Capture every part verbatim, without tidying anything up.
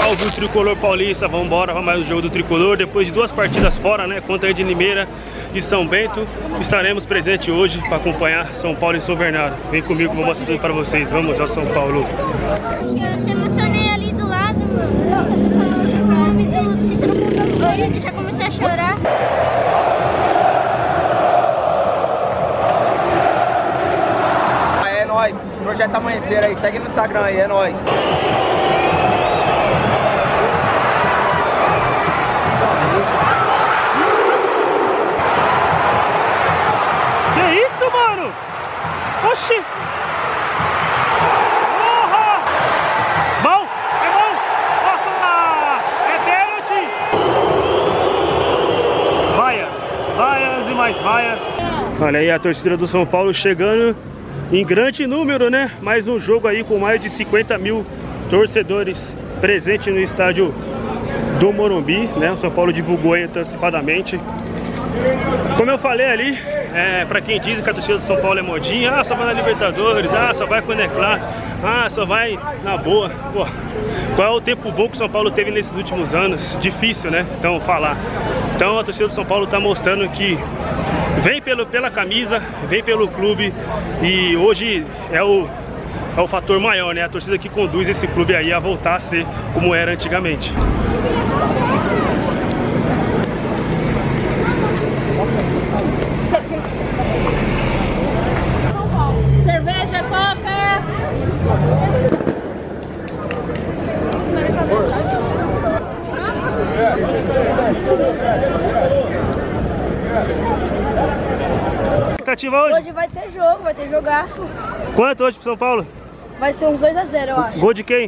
Salve o Tricolor Paulista, vamos embora para mais um jogo do Tricolor. Depois de duas partidas fora, né, contra a de Limeira e São Bento, estaremos presentes hoje para acompanhar São Paulo e São Bernardo. Vem comigo que eu vou mostrar tudo para vocês. Vamos ao São Paulo. Eu se emocionei ali do lado, o nome do Cícero Corinthians, já comecei a chorar. É nóis, Projeto Amanhecer aí, segue no Instagram aí, é nóis. Que isso, mano? Oxi! Porra! Bom, é bom! Opa! É pênalti! Vaias, vaias e mais vaias. Olha aí a torcida do São Paulo chegando em grande número, né? Mais um jogo aí com mais de cinquenta mil torcedores presentes no estádio do Morumbi, né? O São Paulo divulgou antecipadamente. Como eu falei ali, é, pra quem diz que a torcida do São Paulo é modinha, ah, só vai na Libertadores, ah, só vai quando é clássico, ah, só vai na boa. Pô, qual é o tempo bom que o São Paulo teve nesses últimos anos? Difícil, né? Então, falar. Então, a torcida do São Paulo tá mostrando que vem pelo, pela camisa, vem pelo clube e hoje é o, é o fator maior, né? A torcida que conduz esse clube aí a voltar a ser como era antigamente. Cerveja, coca! Expectativa hoje? Hoje vai ter jogo, vai ter jogaço. Quanto hoje pro São Paulo? Vai ser uns dois a zero, eu acho. Gol de quem?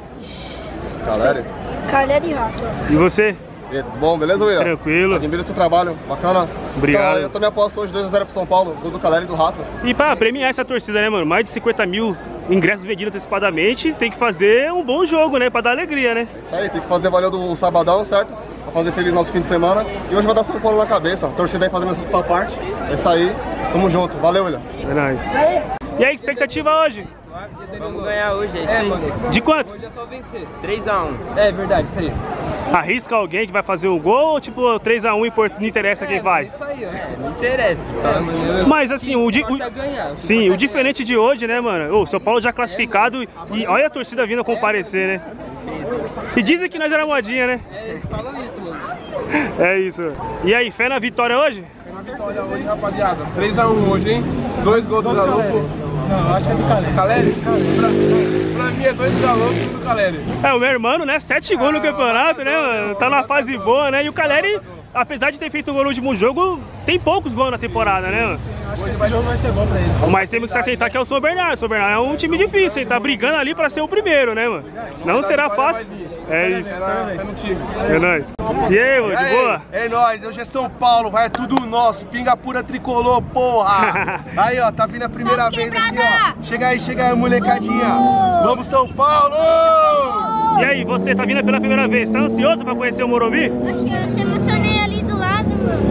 Caleri. Caleri e Rato. E você? E aí, tudo bom? Beleza, William? Tranquilo. Admiro seu trabalho, bacana. Obrigado. Então, eu também aposto hoje dois a zero pro São Paulo, gol do Caleri e do Rato. E pra premiar essa torcida, né, mano? Mais de cinquenta mil ingressos vendidos antecipadamente, tem que fazer um bom jogo, né? Pra dar alegria, né? Isso aí, tem que fazer valer do sabadão, certo? Pra fazer feliz nosso fim de semana. E hoje vai dar São Paulo na cabeça. A torcida aí fazendo a sua parte. É isso aí. Tamo junto. Valeu, William. É nóis. E aí, expectativa hoje? Vamos ganhar hoje, é isso aí. Mano. De quanto? Hoje é só vencer. três a um. É verdade, isso aí. Arrisca alguém que vai fazer um gol ou tipo três a um e não interessa quem faz? Isso aí, ó. É, não interessa. Só, é, mano, mas assim, o, di o, ganhar, sim, o diferente de hoje, né, mano? O São Paulo já classificado e olha a torcida vindo a comparecer, né? E dizem que nós era modinha, né? É, falam isso, mano. É isso. E aí, fé na vitória hoje? Fé na vitória hoje, rapaziada. três a um hoje, hein? Dois gols do Galopo. Não, acho que é do Caleri. Caleri? Pra, pra mim é dois do Galopo e um do Caleri. É, o meu irmão, né? Sete gols no campeonato, né, mano? Tá na fase boa, né? E o Caleri, apesar de ter feito um gol no último jogo, tem poucos gols na temporada, né, mano? Acho que esse jogo vai ser bom pra ele. Mas temos que se atentar que é o São Bernardo. O São Bernardo é um time difícil, ele tá brigando ali pra ser o primeiro, né, mano? Não será fácil. É isso. É nóis. E aí, mano, de boa? É nóis, hoje é São Paulo, vai, é tudo nosso. Pinga pura tricolor, porra! Aí, ó, tá vindo a primeira Salve, vez aqui, quebrada! ó. Chega aí, chega aí, molecadinha. Vamos, São Paulo! E aí, você tá vindo pela primeira vez, tá ansioso pra conhecer o Morumbi? Eu se emocionei ali do lado,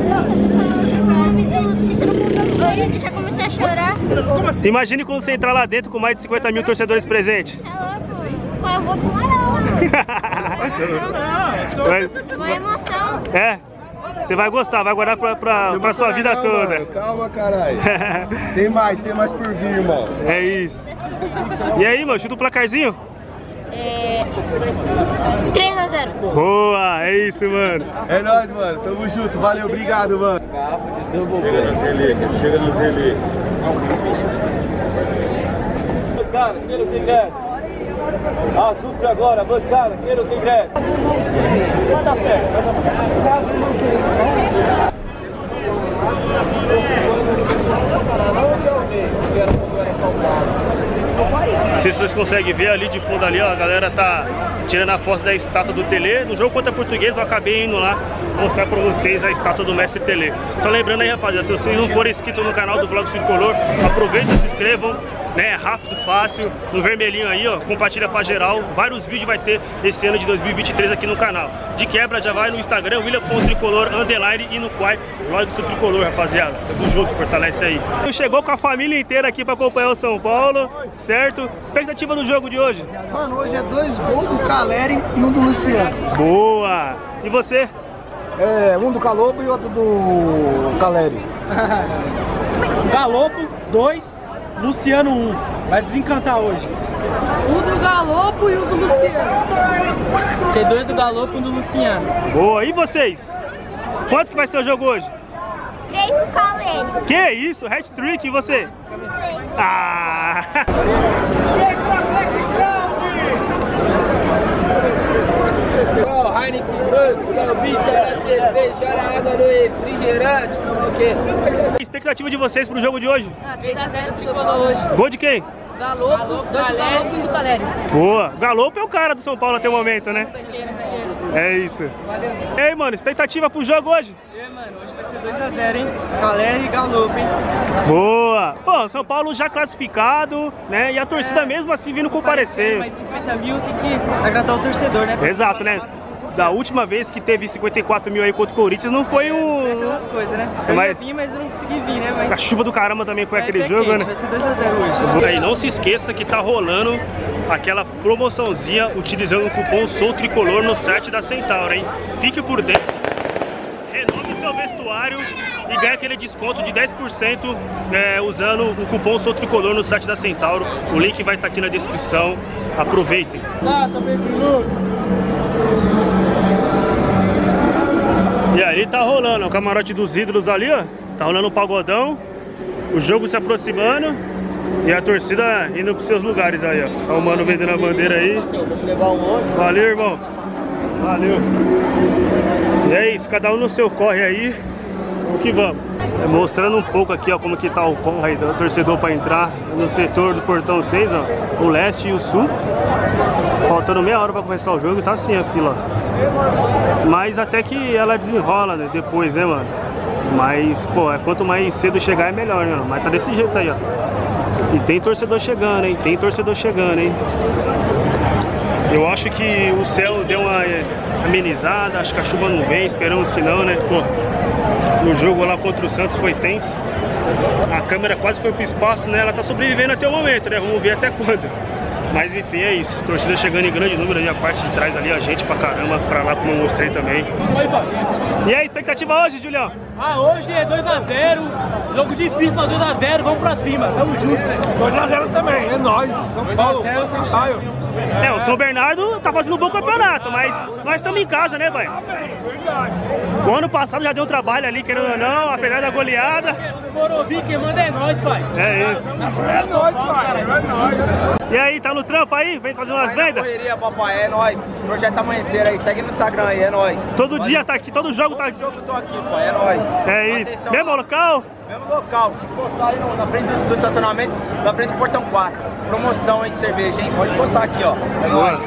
o nome do Cícero Corinthians, já comecei a chorar. Imagine quando você entrar lá dentro com mais de cinquenta mil torcedores presentes. Você é louco, mano. Qual é o vou desmaiar, mano. Uma emoção. É? Você vai gostar, vai guardar pra, pra, pra sua vida não, toda. Mano, calma, caralho. Tem mais, tem mais por vir, irmão. É isso. E aí, mano, chuta o placarzinho? É... três a zero. Boa, é isso, mano. É nóis, mano. Tamo junto. Valeu, obrigado, mano. Chega no relíquia, chega no relíquia. Cara, quero que quer. Assunto agora, bancada, quero que quer. Vai dar certo, vai dar certo. Não sei se vocês conseguem ver ali de fundo ali, ó, a galera tá tirando a foto da estátua do Tele. No jogo contra a Portuguesa eu acabei indo lá mostrar pra vocês a estátua do mestre Tele. Só lembrando aí, rapaziada, se vocês não forem inscritos no canal do Vlog Tricolor, aproveitem, se inscrevam, né, é rápido, fácil, no vermelhinho aí, ó, compartilha pra geral. Vários vídeos vai ter esse ano de dois mil e vinte e três aqui no canal. De quebra já vai no Instagram, william ponto tricolor underline, e no Quai, Vlog Tricolor, rapaziada. Tamo junto, fortalece aí. Chegou com a família inteira aqui pra acompanhar o São Paulo, certo? Expectativa do jogo de hoje? Mano, hoje é dois gols do Caleri e um do Luciano. Boa! E você? É, um do Galopo e outro do Caleri. Galopo, dois, Luciano, um. Vai desencantar hoje. Um do Galopo e um do Luciano. Ser dois do Galopo e um do Luciano. Boa! E vocês? Quanto que vai ser o jogo hoje? Três do Caleri. Que isso? Hat-trick, e você? Sei. Ah! Heineken, Franks, Calbite, cerveja, água no refrigerante, tudo o quê? Expectativa de vocês pro jogo de hoje? Ah, três a zero pro São Paulo hoje. Gol de quem? Galopo, dois do Galopo e um do Caleri. Boa! Galopo é o cara do São Paulo até o momento, né? É isso. Valeu. E aí, mano, expectativa pro jogo hoje? E aí, mano, hoje vai ser dois a zero, hein? Caleri e Galopo, hein? Boa! Pô, São Paulo já classificado, né? E a torcida é, mesmo assim vindo comparecer. Mais de cinquenta mil tem que agradar o torcedor, né? Exato, né? Da última vez que teve cinquenta e quatro mil aí contra o Corinthians, não foi um... É aquelas coisas, né? Eu mas... ia vir, mas eu não consegui vir, né? Mas... A chuva do caramba também foi é, aquele é jogo, quente, né? Vai ser dois a zero hoje. Aí, não se esqueça que tá rolando aquela promoçãozinha utilizando o cupom SOUTRICOLOR no site da Centauro, hein? Fique por dentro, renove seu vestuário e ganhe aquele desconto de dez por cento é, usando o cupom SOUTRICOLOR no site da Centauro. O link vai estar aqui na descrição. Aproveitem. Tá, tá bem minutos. E aí tá rolando o camarote dos ídolos ali, ó. Tá rolando um pagodão, o jogo se aproximando e a torcida indo pros seus lugares aí, ó. Ó o mano vendendo a bandeira aí. Valeu, irmão. Valeu. E é isso, cada um no seu corre aí. Vamos que vamos. É, mostrando um pouco aqui, ó, como que tá o corre do torcedor para entrar no setor do portão seis, ó. O leste e o sul. Faltando meia hora para começar o jogo, tá assim a fila, ó. Mas até que ela desenrola, né, depois, né, mano? Mas, pô, é, quanto mais cedo chegar é melhor, né? Mas tá desse jeito aí, ó. E tem torcedor chegando, hein? Tem torcedor chegando, hein? Eu acho que o céu deu uma amenizada, acho que a chuva não vem, esperamos que não, né? Pô, no jogo lá contra o Santos foi tenso. A câmera quase foi pro espaço, né? Ela tá sobrevivendo até o momento, né? Vamos ver até quando. Mas enfim, é isso. Torcida chegando em grande número ali, a parte de trás ali, a gente pra caramba, pra lá como eu mostrei também. E aí, expectativa hoje, Julião? Ah, hoje é dois a zero. Jogo difícil, mas dois a zero, vamos pra cima. Tamo junto. dois a zero também, é nóis. São Paulo, Sampaio. É, o São Bernardo tá fazendo um bom campeonato, mas nós estamos em casa, né, velho? O ano passado já deu um trabalho ali, querendo ou não, apesar da goleada. No Morumbi, quem manda é nós, pai. É isso. É nóis, pai, é nóis. E aí, tá no trampo aí? Vem fazer umas vendas? Correria, papai, é nóis. Projeto Amanhecer aí, segue no Instagram aí, é nóis. Todo Pode. dia tá aqui, todo jogo tá aqui. Todo jogo eu tô aqui, pai, é nóis. É isso. Atenção, mesmo local? Mesmo local. Se postar aí no, na frente do, do estacionamento, na frente do portão quatro. Promoção aí de cerveja, hein? Pode postar aqui, ó. É nóis.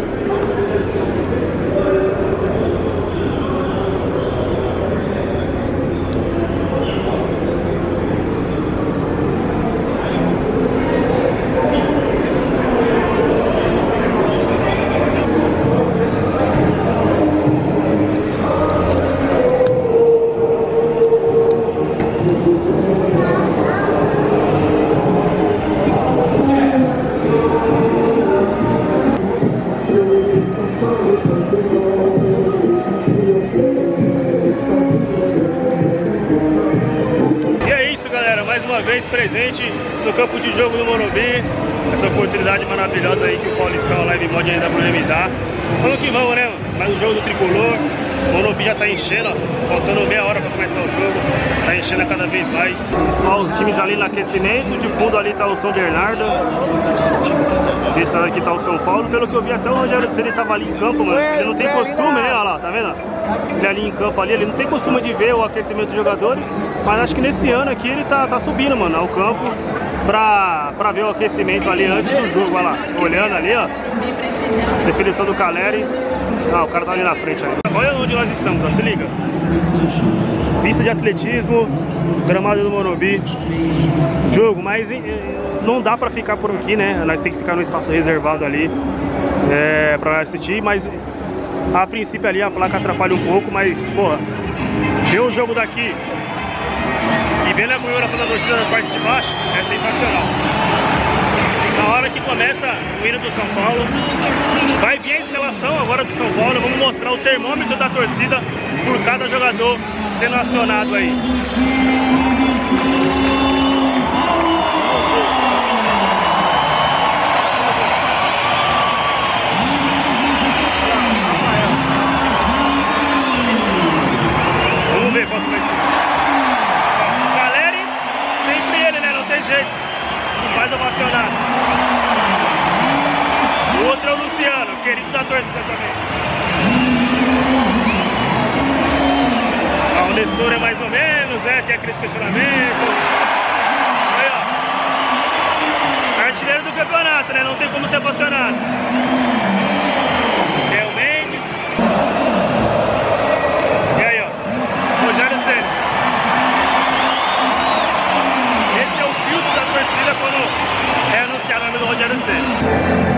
Presente no campo de jogo do Morumbi, essa oportunidade maravilhosa aí que o Paulistão Live Mod ainda vai me dar. Vamos que vamos, né? Mais um jogo do Tricolor, o Morumbi já tá enchendo, ó, faltando meia hora para começar o jogo, tá enchendo cada vez mais. Ó, os times ali no aquecimento, de fundo ali tá o São Bernardo, desse lado aqui tá o São Paulo. Pelo que eu vi, até o Rogério Ceni tava ali em campo, mano, ele não tem costume, né? Olha lá, tá vendo? Ele ali em campo ali, ele não tem costume de ver o aquecimento dos jogadores, mas acho que nesse ano aqui ele tá, tá subindo, mano, ao campo pra, pra ver o aquecimento ali antes do jogo, olha lá, olhando ali, ó, definição do Caleri. Ah, o cara tá ali na frente ali. Olha onde nós estamos, ó, se liga. Pista de atletismo, gramado do Morumbi, jogo, mas não dá pra ficar por aqui, né? Nós tem que ficar no espaço reservado ali é, pra assistir, mas a princípio ali a placa atrapalha um pouco, mas, porra, ver o jogo daqui e vendo a comemoração da torcida da parte de baixo é sensacional. Na hora que começa o hino do São Paulo, vai vir a escalação agora do São Paulo. Vamos mostrar o termômetro da torcida por cada jogador sendo acionado aí. Vamos ver qual que vai ser. Caleri, sempre ele, né? Não tem jeito. Mais ovacionado. O outro é o Luciano, querido da torcida também. Ah, o Nestor é mais ou menos, é, tem aqueles questionamentos. Aí, ó. Artilheiro do campeonato, né? Não tem como ser ovacionado. É o Mendes. E aí, ó. Rogério Ceni. Esse é o filtro da torcida quando é anunciado o nome do Rogério Ceni.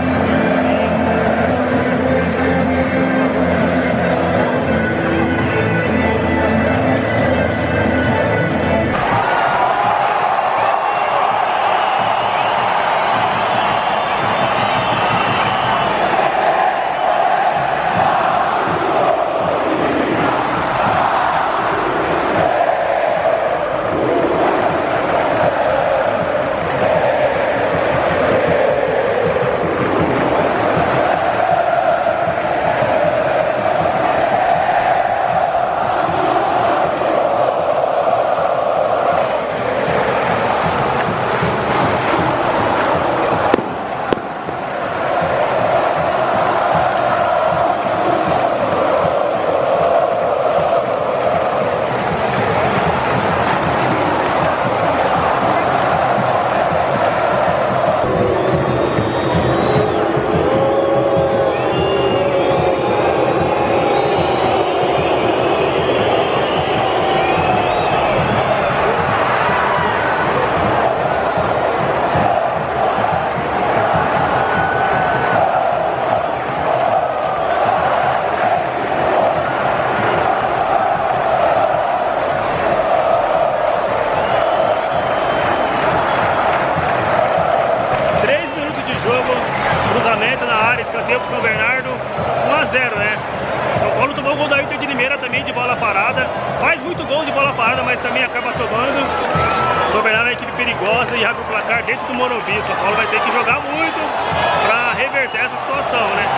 Escanteio pro São Bernardo, um a zero, né? São Paulo tomou o gol da Inter de Limeira também de bola parada. Faz muito gol de bola parada, mas também acaba tomando. São Bernardo é uma equipe perigosa e abre o placar dentro do Morumbi. São Paulo vai ter que jogar muito para reverter essa situação, né?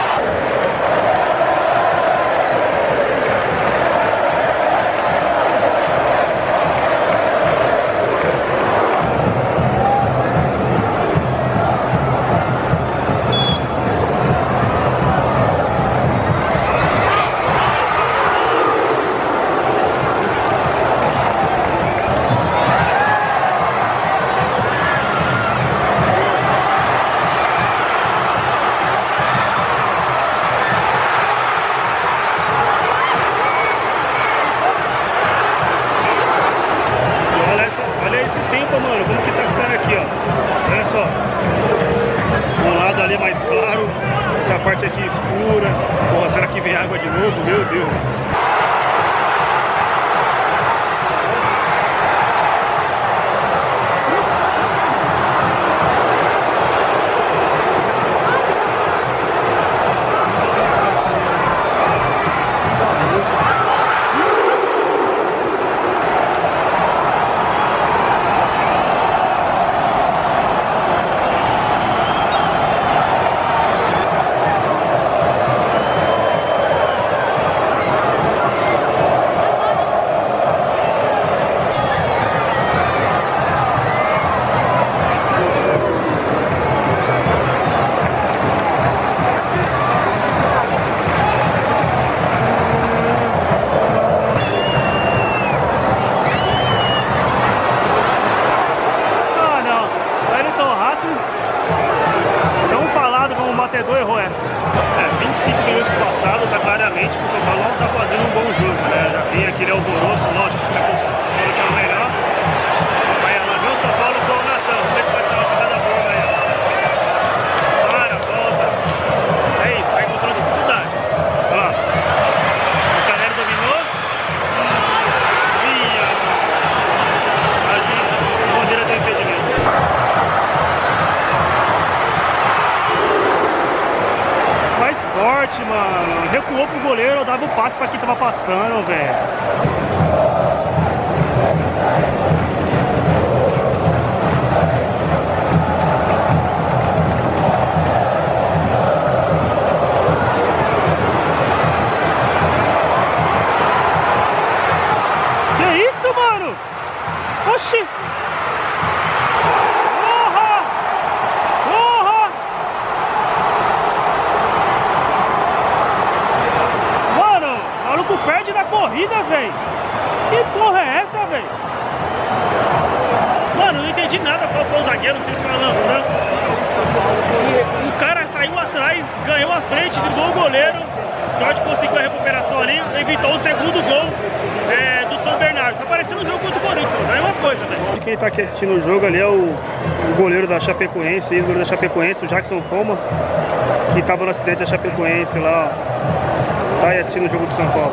Mano, como que tá ficando aqui, ó? Olha só. Um lado ali mais claro, essa parte aqui escura. Porra, será que vem água de novo? Meu Deus. Errou essa. É, vinte e cinco minutos passados, tá claramente que o São Paulo não tá fazendo um bom jogo, né? Já vinha aquele alvoroço, lógico que o São Paulo tá melhor. Aí ela viu o São Paulo com o Natan, vamos ver se vai ser uma jogada boa aí. Para, volta. É isso, tá encontrando dificuldade. Olha lá. O Caleri dominou. Ih, a bandeira do impedimento. mano. Recuou pro goleiro, dava o passe pra quem tava passando, velho. Mano! Oxi! Porra! Porra! Mano, o maluco perde na corrida, velho! Que porra é essa, velho? Mano, não entendi nada qual foi o zagueiro, não sei se foi Alan Franco. O cara saiu atrás, ganhou a frente, driblou o goleiro. Sorte conseguiu a recuperação ali, evitou o segundo gol é, do São Bernardo. Tá parecendo um jogo contra o Corinthians, não é uma coisa, velho. Quem tá assistindo o jogo ali é o, o goleiro da Chapecoense, ex-goleiro da Chapecoense, o Jackson Foma, que tava no acidente da Chapecoense lá, ó. Tá aí assistindo o jogo do São Paulo.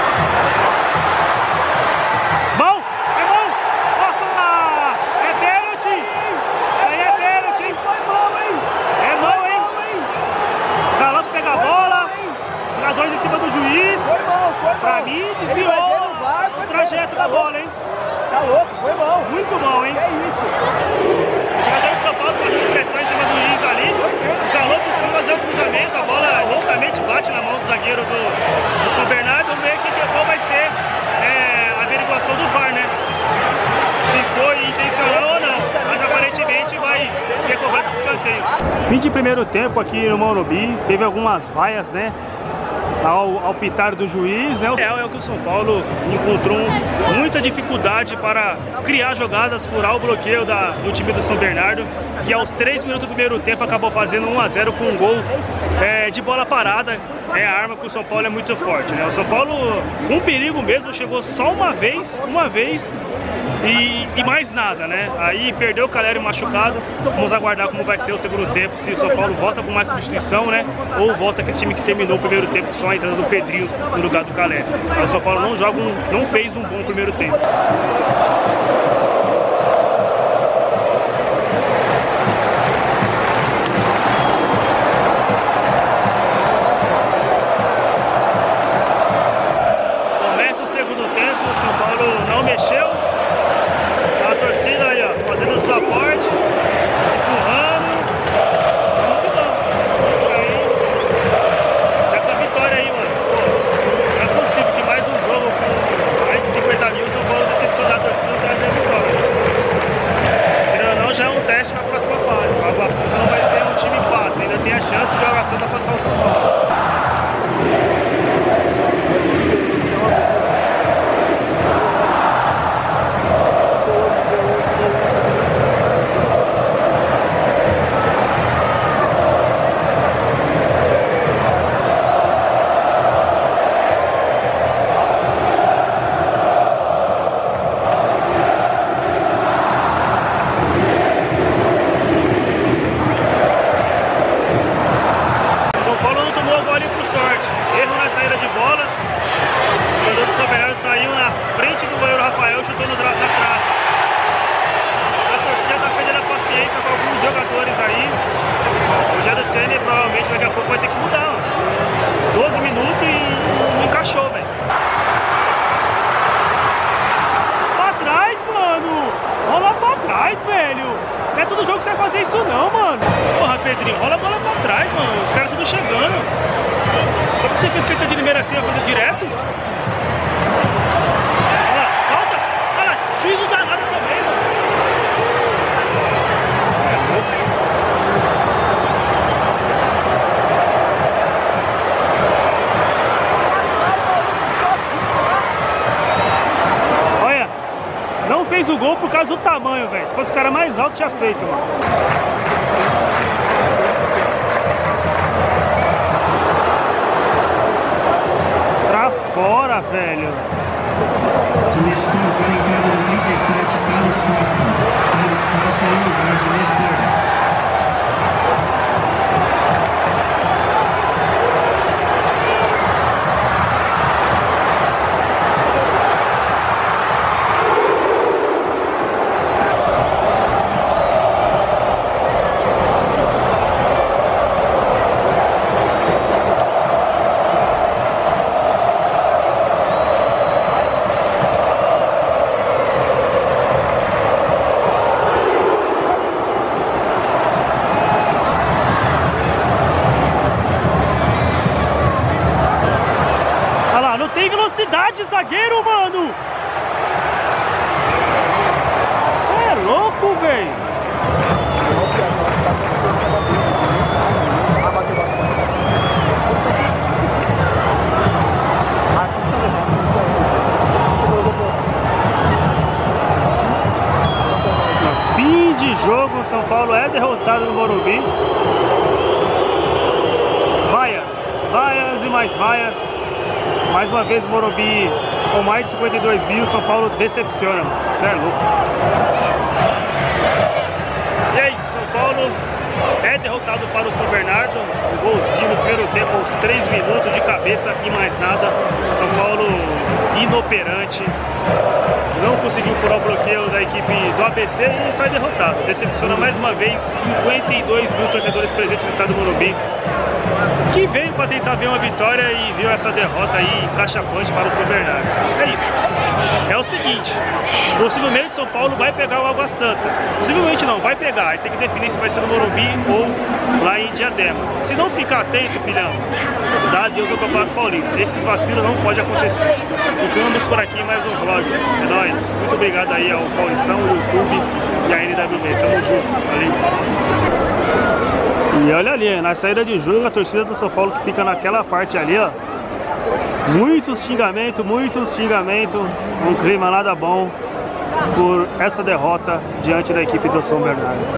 Bom, é bom! Opa! É pênalti! Isso aí é pênalti, hein? É bom, hein? O Galo pega a bola. Jogadores em cima do juiz. Foi bom, foi bom. Pra mim, desviou o trajeto da bola, hein? Tá louco, foi bom. Muito bom, hein? É isso. O jogador de São Paulo fazendo pressão em cima do juiz ali. O Galo foi fazer o cruzamento. A bola loucamente bate na mão do zagueiro do, do São Bernardo. Vamos ver que qual vai ser é, a averiguação do V A R, né? Se foi intencional ou não. Mas aparentemente vai ser cobrado esse escanteio. Fim de primeiro tempo aqui no Morumbi. Teve algumas vaias, né? Ao, ao pitar do juiz, né? O real é o que o São Paulo encontrou muita dificuldade para criar jogadas, furar o bloqueio da, do time do São Bernardo, que aos três minutos do primeiro tempo acabou fazendo um a zero com um gol é, de bola parada. É a arma que o São Paulo é muito forte, né? O São Paulo, com perigo mesmo, chegou só uma vez, uma vez e, e mais nada, né? Aí perdeu o Caleri machucado. Vamos aguardar como vai ser o segundo tempo, se o São Paulo volta com mais substituição, né? Ou volta com esse time que terminou o primeiro tempo só a entrada do Pedrinho no lugar do Caleri. Mas o São Paulo não joga, um, não fez um bom primeiro tempo. Começa o segundo tempo, o São Paulo não mexeu. A torcida aí, ó, fazendo o seu aporte, empurrando. Muito bom. Aí, essa vitória aí, mano. Pô, não é possível que mais um jogo com mais de cinquenta mil, o São Paulo decepcionar a torcida e trazer a vitória. Querendo ou não, já é um teste para a próxima fase. O Água Santa não vai ser um time fácil, ainda tem a chance de o Água Santa passar o São Paulo. Pedrinho, rola a bola pra trás, mano. Os caras tudo chegando. Só porque você fez feita de Limeira assim, vai fazer direto? Olha lá, falta! Olha lá, juiz não dá nada também, mano. É louco. Olha, não fez o gol por causa do tamanho, velho. Se fosse o cara mais alto, tinha feito, mano. Fora, velho. Seleção vai entrar no trinta e sete, Carlos Costa. Carlos Costa em lugar de Nestor. de zagueiro, mano! Cê é louco, velho! Fim de jogo, São Paulo é derrotado no Morumbi. Vaias, vaias e mais vaias. Mais uma vez o Morumbi com mais de cinquenta e dois mil, São Paulo decepciona, cê é louco. E é isso, São Paulo é derrotado para o São Bernardo. Um golzinho no primeiro tempo, aos três minutos de cabeça e mais nada. São Paulo inoperante, não conseguiu furar o bloqueio da equipe do A B C e sai derrotado. Decepciona mais uma vez cinquenta e dois mil torcedores presentes no estado do Morumbi, que veio para tentar ver uma vitória e viu essa derrota aí cachapante para o São Bernardo. É isso. É o seguinte, possivelmente São Paulo vai pegar o Água Santa. Possivelmente não, vai pegar. Aí tem que definir se vai ser no Morumbi ou lá em Diadema. Se não ficar atento, filhão, dá adeus ao Campeonato Paulista. Esses vacilos não pode acontecer. Ficamos por aqui em mais um vlog. É nóis. Muito obrigado aí ao Paulistão, o YouTube e a N W B. Tamo junto. Valeu. E olha ali, na saída de jogo, a torcida do São Paulo que fica naquela parte ali, ó. Muitos xingamentos, muitos xingamentos. Um clima nada bom por essa derrota diante da equipe do São Bernardo.